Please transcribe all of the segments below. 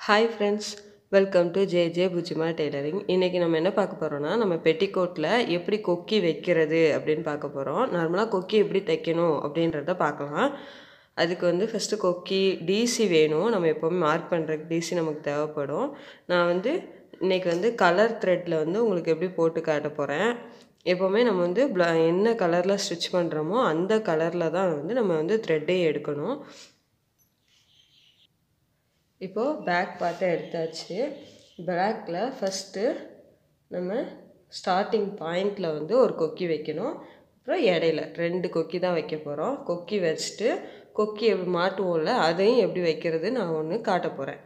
Hi friends, welcome to JJ Bujjima Tailoring. இன்னைக்கு நம்ம என்ன பார்க்க போறோம்னா நம்ம பெட்டிகோட்ல எப்படி கொக்கி வைக்கிறது அப்படினு பார்க்க போறோம். நார்மலா கொக்கி எப்படி தைக்கணும் அப்படின்றத பார்க்கலாம். அதுக்கு வந்து ஃபர்ஸ்ட் கொக்கி DC வேணும். நம்ம எப்பவுமே மார்க் பண்றதுக்கு DC நமக்கு தேவைப்படும். நான் வந்து இன்னைக்கு வந்து கலர் த்ரெட்ல வந்து உங்களுக்கு எப்படி போட்டு காட்ட போறேன். எப்பவுமே நம்ம வந்து என்ன கலர்ல ஸ்டிட்ச் பண்றோமோ அந்த கலர்ல தான் வந்து நம்ம வந்து த்ரெட்டே எடுக்கணும். இப்போ பேக் பார்ட்டை எடுத்தாச்சு. பேக்கில் ஃபஸ்ட்டு நம்ம ஸ்டார்டிங் பாயிண்டில் வந்து ஒரு கொக்கி வைக்கணும். அப்புறம் இடையில 2 கொக்கி தான் வைக்க போகிறோம். கொக்கி வச்சுட்டு கொக்கி எப்படி மாட்டுவோம்ல அதையும் எப்படி வைக்கிறது நான் ஒன்று காட்ட போகிறேன்.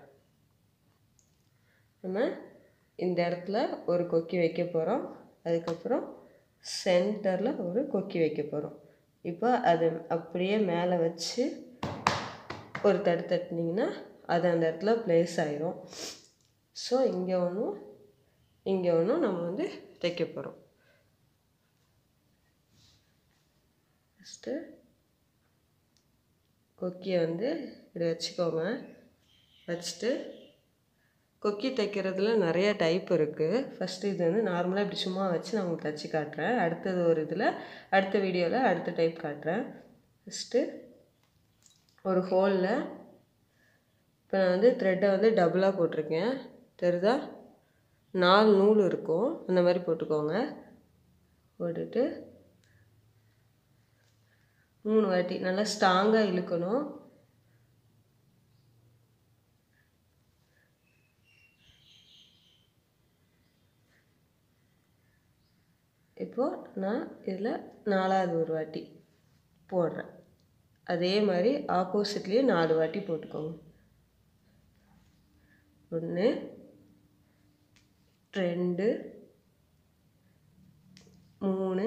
நம்ம இந்த இடத்துல ஒரு கொக்கி வைக்க போகிறோம். அதுக்கப்புறம் சென்டரில் ஒரு கொக்கி வைக்க போகிறோம். இப்போ அது அப்படியே மேலே வச்சு ஒரு தட்டு தட்டினீங்கன்னா அது அந்த இடத்துல ப்ளேஸ் ஆயிரும். ஸோ இங்கே ஒன்றும் நம்ம வந்து தைக்க போகிறோம். ஃபஸ்ட்டு கொக்கியை வந்து இப்படி வச்சுக்கோங்க. வச்சுட்டு கொக்கி தைக்கிறதுல நிறைய டைப் இருக்குது. ஃபஸ்ட்டு இது வந்து நார்மலாக இப்படி சும்மா வச்சு நான் உங்களுக்கு தைச்சி காட்டுறேன். அடுத்தது ஒரு இதில் அடுத்த வீடியோவில் அடுத்த டைப் காட்டுறேன். ஃபஸ்ட்டு ஒரு ஹோலில் இப்போ நான் வந்து த்ரெட்டை வந்து டபுளாக போட்டிருக்கேன். தெரியுதா? 4 நூல் இருக்கும். அந்த மாதிரி போட்டுக்கோங்க. போட்டுட்டு 3 வாட்டி நல்லா ஸ்ட்ராங்காக இழுக்கணும். இப்போது நான் இதில் 4வது ஒரு வாட்டி போடுறேன். அதே மாதிரி ஆப்போசிட்லேயே 4 வாட்டி போட்டுக்கோங்க. 1 2 3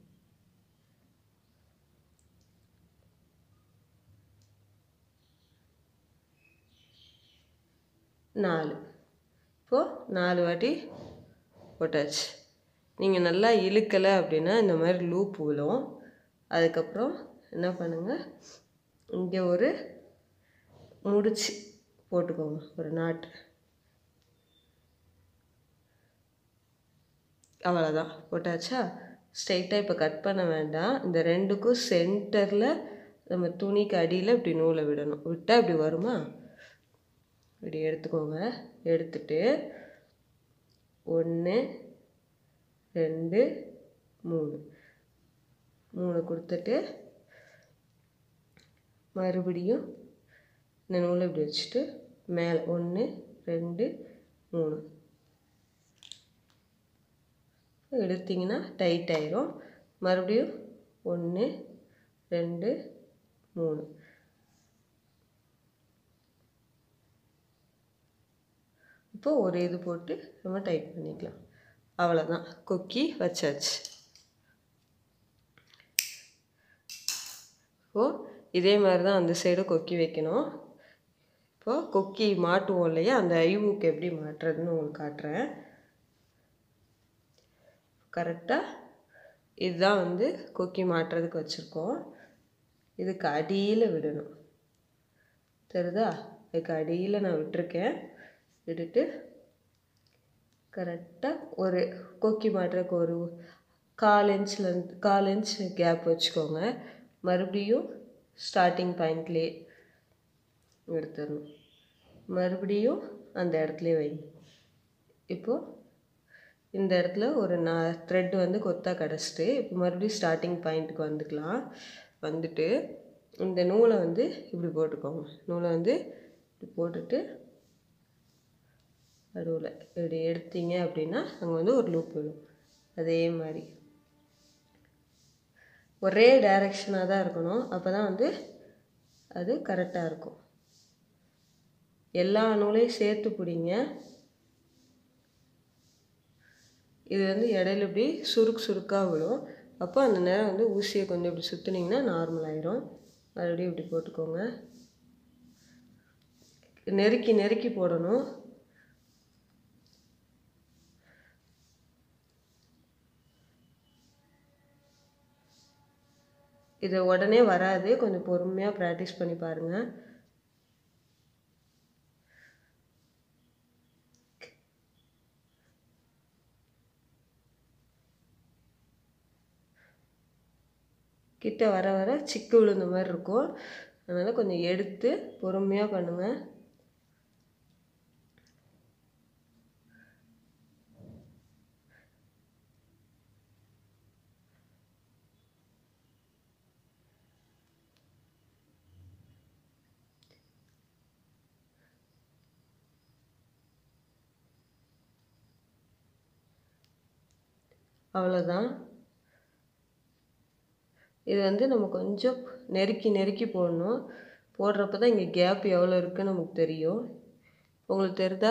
4. இப்போது 4 வாட்டி போட்டாச்சு. நீங்கள் நல்லா இழுக்கலை அப்படின்னா இந்த மாதிரி லூப் விழும். அதுக்கப்புறம் என்ன பண்ணுங்கள், இங்கே ஒரு முடிச்சு போட்டுக்கோங்க, ஒரு நாட்டு. அவ்வளோதான், போட்டாச்சா? ஸ்ட்ரைட்டாக இப்போ கட் பண்ண வேண்டாம். இந்த 2க்கும் சென்டரில் நம்ம துணிக்கு அடியில் இப்படி நூலை விடணும். விட்டால் இப்படி வருமா? இப்படி எடுத்துக்கோங்க. எடுத்துட்டு 1 2 3 கொடுத்துட்டு மறுபடியும் இந்த நூலை இப்படி வச்சுட்டு மேலே 1 2 3 எடுத்திங்கன்னா டைட் ஆயிரும். மறுபடியும் 1 2 3 இப்போ ஒரு இது போட்டு நம்ம டைட் பண்ணிக்கலாம். அவ்வளோதான், கொக்கி வச்சாச்சு. இப்போது இதே மாதிரி தான் அந்த சைடு கொக்கி வைக்கணும். இப்போது கொக்கி மாட்டுவோம் இல்லையா, அந்த ஐவுக்கு எப்படி மாட்டுறதுன்னு உங்களுக்கு காட்டுறேன். கரெக்டாக இதுதான் வந்து கொக்கி மாட்டுறதுக்கு வச்சுருக்கோம். இதுக்கு அடியில் விடணும். தெரியுதா? இதுக்கு அடியில் நான் விட்டுருக்கேன். விட்டுட்டு கரெக்டாக ஒரு கொக்கி மாட்டுறதுக்கு ஒரு 1/4 இன்ச் கேப் வச்சுக்கோங்க. மறுபடியும் ஸ்டார்டிங் பாயிண்ட்லேயே எடுத்துடணும். மறுபடியும் அந்த இடத்துலையே வைங்க. இப்போது இந்த இடத்துல ஒரு த்ரெட் வந்து கொத்தா கிடச்சிட்டு இப்போ மறுபடியும் ஸ்டார்டிங் பாயிண்ட்டுக்கு வந்துக்கலாம். வந்துட்டு இந்த நூலை வந்து இப்படி போட்டுக்கோங்க. நூலை வந்து இப்படி போட்டுட்டு நடுவில் இப்படி எடுத்தீங்க அப்படின்னா அங்கே வந்து ஒரு லூப் விடும். அதே மாதிரி ஒரே டைரெக்ஷனாக தான் இருக்கணும். அப்போ தான் வந்து அது கரெக்டாக இருக்கும். எல்லா நூலையும் சேர்த்து பிடிங்க. இது வந்து இடையில இப்படி சுருக்காக விடும். அப்போ அந்த நேரம் வந்து ஊசியை கொஞ்சம் இப்படி சுற்றுனீங்கன்னா நார்மல் ஆயிரும். மறுபடியும் இப்படி போட்டுக்கோங்க. நெருக்கி போடணும். இது உடனே வராது, கொஞ்சம் பொறுமையாக ப்ராக்டிஸ் பண்ணி பாருங்கள். கிட்ட வர வர சிக்கு விழுந்த மாதிரி இருக்கும். அதனால் கொஞ்சம் எடுத்து பொறுமையாக பண்ணுங்கள். அவ்வளோதான். இது வந்து நம்ம கொஞ்சம் நெருக்கி நெருக்கி போடணும். போடுறப்ப தான் இங்கே கேப் எவ்வளோ இருக்குன்னு நமக்கு தெரியும். உங்களுக்கு தெரியுதா?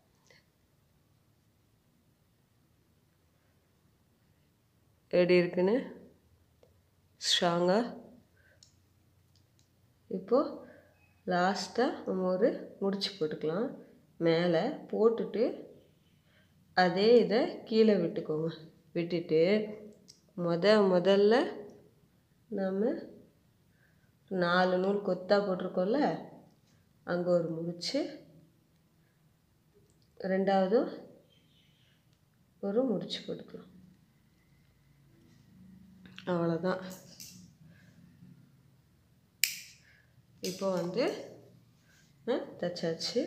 எப்படி இருக்குன்னு ஸ்ட்ராங்காக. இப்போது லாஸ்ட்டாக நம்ம ஒரு முடிச்சு போட்டுக்கலாம். மேலே போட்டுட்டு அதே இதை கீழே விட்டுக்கோங்க. விட்டுட்டு முதல்ல நம்ம 4 நூல் கொத்தா போட்டிருக்கோம்ல, அங்கே ஒரு முடிச்சு, ரெண்டாவது ஒரு முடிச்சு போட்டுக்கலாம். அவ்வளோதான். இப்போ வந்து தச்சாச்சு.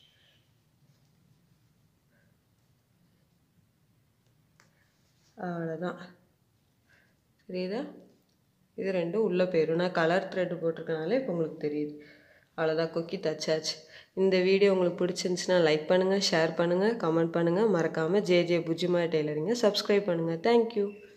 அவ்வளோதான். தெரியுதா? இது ரெண்டும் உள்ளே போயிடும். நான் கலர் த்ரெட் போட்டிருக்கனால இப்போ உங்களுக்கு தெரியுது. அவ்வளோதான், கொக்கி தச்சாச்சு. இந்த வீடியோ உங்களுக்கு பிடிச்சிருந்துச்சுன்னா லைக் பண்ணுங்கள், ஷேர் பண்ணுங்கள், கமெண்ட் பண்ணுங்கள். மறக்காமல் ஜே புஜ்ஜிமா டெய்லரிங்கை சப்ஸ்கிரைப் பண்ணுங்கள். தேங்க்யூ.